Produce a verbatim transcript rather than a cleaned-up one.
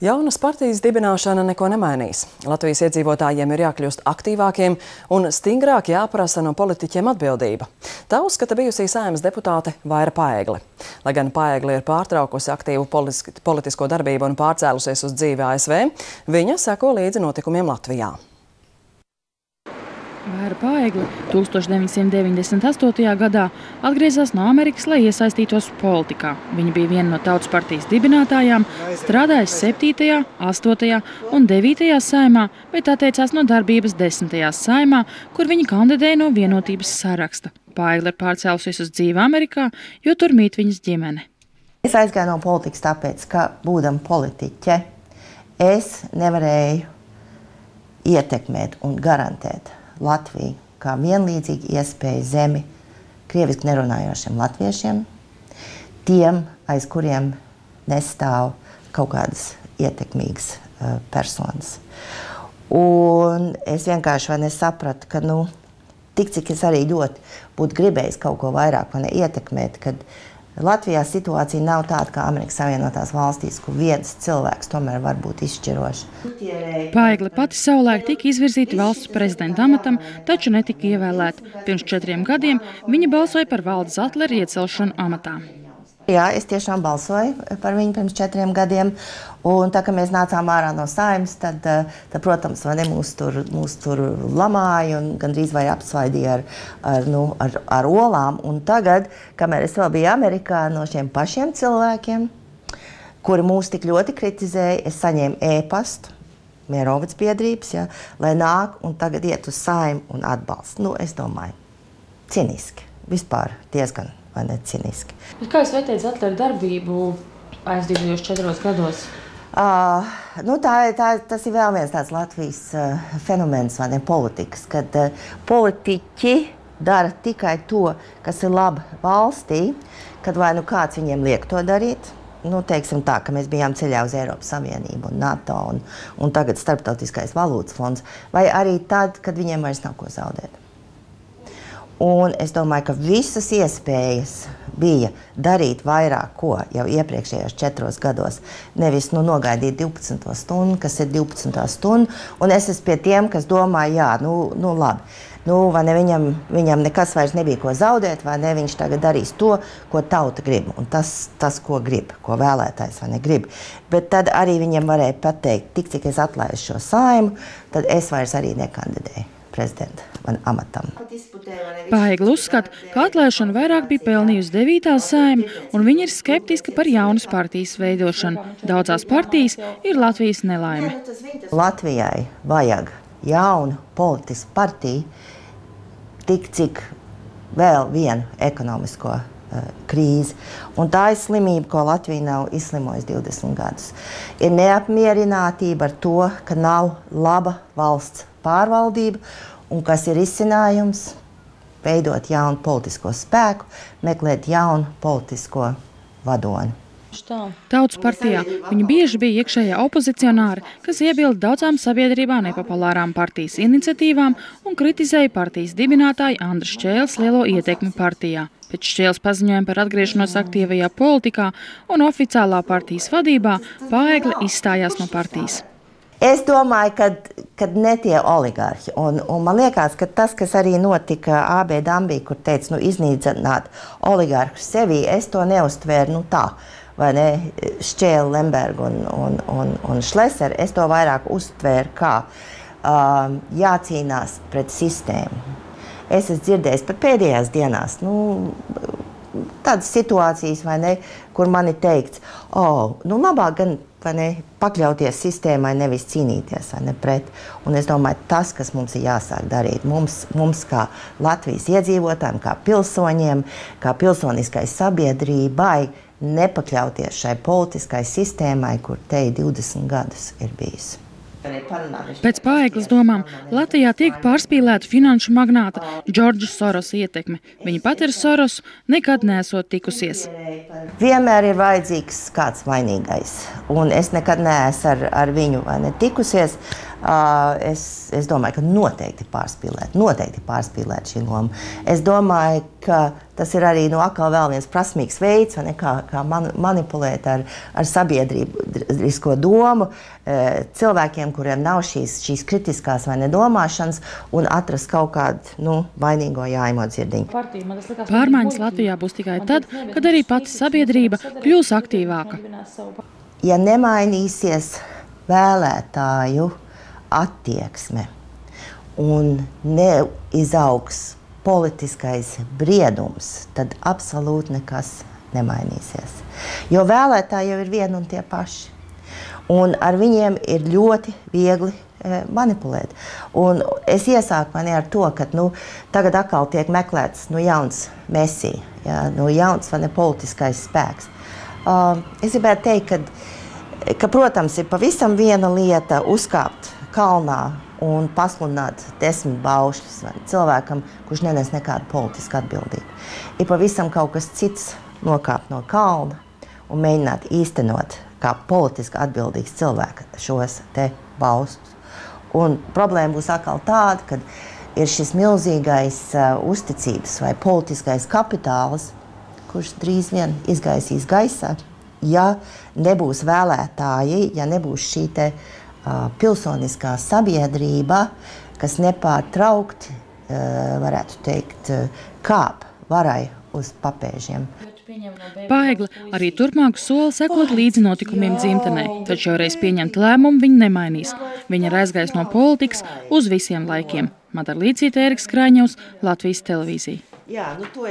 Jaunas partijas dibināšana neko nemainīs. Latvijas iedzīvotājiem ir jākļūst aktīvākiem un stingrāk jāprasa no politiķiem atbildība. Tā uzskata bijusī Saeimas deputāte Vaira Paegle. Lai gan Paegle ir pārtraukusi aktīvu politisko darbību un pārcēlusies uz dzīvi A S V, viņa seko līdzi notikumiem Latvijā. Vaira Paegle tūkstoš deviņsimt deviņdesmit astotajā gadā atgriezās no Amerikas, lai iesaistītos politikā. Viņa bija viena no Tautas partijas dibinātājām, strādājusi septītajā, astotajā un devītajā Saeimā, bet atteicās no darbības desmitajā Saeimā, kur viņa kandidēja no Vienotības saraksta. Paegle ir pārcēlusies uz dzīvi Amerikā, jo tur mīt viņas ģimene. Es aizgāju no politikas tāpēc, ka, būdama politiķe, es nevarēju ietekmēt un garantēt Latviju kā vienlīdzīgi iespēju zemi krieviski nerunājošiem latviešiem, tiem, aiz kuriem nestāv kaut kādas ietekmīgas uh, personas. Un es vienkārši vai nesapratu, ka, nu, tik cik es arī ļoti būtu gribējis kaut ko vairāk vai ne ietekmēt, kad Latvijā situācija nav tāda kā Amerikas Savienotās valstīs, kur viens cilvēks tomēr var būt izšķirošs. Paegle pati savulaik tika izvirzīta valsts prezidenta amatam, taču netika ievēlēta. Pirms četriem gadiem viņa balsoja par Valdi Zatleri iecelšanu amatā. Jā, es tiešām balsoju par viņu pirms četriem gadiem, un tā, ka mēs nācām ārā no Saeimas, tad, tad protams, vai ne, mūs tur, mūs tur lamāja un gandrīz vai apsvaidīja ar, ar, nu, ar, ar olām. Un tagad, kamēr es vēl biju Amerikā, no šiem pašiem cilvēkiem, kuri mūs tik ļoti kritizēja, es saņēmu ēpastu, Mierovic biedrības, ja, lai nāk un tagad iet uz Saeimu un atbalstu. Nu, es domāju, ciniski, vispār diezgan. Vai ne ciniski. Bet kā jūs vērtējat Zatleri darbību aizdītajos četros gados? Uh, nu tā, tā, tas ir vēl viens tāds Latvijas uh, fenomens, vai ne, politikas, kad uh, politiķi dara tikai to, kas ir labi valstī, kad vai nu kāds viņiem liek to darīt. Nu, teiksim tā, ka mēs bijām ceļā uz Eiropas Savienību un NATO un, un tagad Starptautiskais valūtas fonds, vai arī tad, kad viņiem vairs nav ko zaudēt. Un es domāju, ka visas iespējas bija darīt vairāk ko jau iepriekšējos četros gados. Nevis nu, nogaidīt divpadsmito stundu, kas ir divpadsmitā stunda, un es esmu pie tiem, kas domā, jā, nu, nu labi, nu, vai ne, viņam, viņam nekas vairs nebija ko zaudēt, vai ne, viņš tagad darīs to, ko tauta grib, un tas, tas ko grib, ko vēlētājs vai ne grib. Bet tad arī viņam varēja pateikt, tik cik es atlaidu šo Saeimu, tad es vairs arī nekandidēju prezidenta amatam. Paegle uzskata, ka atlaišana vairāk bija pelnījusi devītā Saeima, un viņa ir skeptiska par jaunas partijas veidošanu. Daudzās partijas ir Latvijas nelaime. Latvijai vajag jaunu politisku partiju, tik cik vēl vienu ekonomisko uh, krīzi. Un tā ir slimība, ko Latvija nav izslimojusi divdesmit gadus. Ir neapmierinātība ar to, ka nav laba valsts pārvaldība, un kas ir izcinājums veidot jaunu politisko spēku, meklēt jaunu politisko vadoni. Tautas partijā viņa bieži bija iekšējā opozicionāra, kas iebilda daudzām sabiedrībā nepopulārām partijas iniciatīvām un kritizēja partijas dibinātāju Andra Šķēles lielo ietekmi partijā. Pēc Šķēles paziņojuma par atgriešanos aktīvajā politikā un oficiālā partijas vadībā Paegle izstājās no partijas. Es domāju, kad, kad ne tie oligarhi, un, un man liekas, ka tas, kas arī notika A B Dambī, kur teica, nu, iznīcināt oligarhu sevī, es to neuztvēru, nu, tā, vai ne, Šķēle, Lemberga un, un, un, un Šleseri, es to vairāk uztvēru kā um, jācīnās pret sistēmu. Es esmu dzirdējis pat pēdējās dienās, nu, tādas situācijas, vai ne, kur man ir teikts, oh, nu, labāk gan, vai ne, pakļauties sistēmai, nevis cīnīties, vai ne, pret. Un es domāju, tas, kas mums ir jāsāk darīt, mums, mums kā Latvijas iedzīvotājiem, kā pilsoņiem, kā pilsoniskai sabiedrībai, nepakļauties šai politiskai sistēmai, kur te divdesmit gadus ir bijusi. Pēc Paegles domām, Latvijā tiek pārspīlēta finanšu magnāta Džordža Sorosa ietekme. Viņa pat ar Sorosu nekad neesot tikusies. Vienmēr ir vajadzīgs kāds vainīgais, un es nekad neesmu ar, ar viņu vai ne tikusies. Es, es domāju, ka noteikti pārspīlēt, noteikti pārspīlēt šī loma. Es domāju, ka tas ir arī nu, atkal vēl viens prasmīgs veids, vai ne, kā, kā man, manipulēt ar, ar sabiedrīsko domu cilvēkiem, kuriem nav šīs, šīs kritiskās vai nedomāšanas, un atrast kaut kādu nu, vainīgo jāimo dzirdiņu. Pārmaiņas Latvijā būs tikai tad, kad arī pati sabiedrība kļūs aktīvāka. Ja nemainīsies vēlētāju attieksme un neizaugs politiskais briedums, tad absolūti nekas nemainīsies. Jo vēlētāji jau ir vieni un tie paši. Un ar viņiem ir ļoti viegli e, manipulēt. Un es iesāku mani ar to, ka nu, tagad atkal tiek meklēts nu, jauns mesī, ja, nu, jauns vai ne politiskais spēks. Uh, es gribētu teikt, ka, ka, protams, ir pavisam viena lieta uzkāpt kalnā un pasludināt desmit baušļus cilvēkam, kurš nenes nekādu politisku atbildību. Ir pavisam kaut kas cits nokāpt no kalna un mēģināt īstenot kā politiski atbildīgs cilvēks šos te baušļus. Un problēma būs atkal tāda, ka ir šis milzīgais uh, uzticības vai politiskais kapitāls, kurš drīz vien izgaisīs gaisā, ja nebūs vēlētāji, ja nebūs šī te uh, pilsoniskā sabiedrība, kas nepārtraukti, uh, varētu teikt, uh, kāp varai uz papēžiem. Paegla arī turpmāk sola sekot līdzi notikumiem dzimtenē, taču šoreiz pieņemt lēmumu viņa nemainīs. Viņa ir aizgājis no politikas uz visiem laikiem. Madara Līcīte, Eriks Krāņevs, Latvijas televīzija. Jā, nu to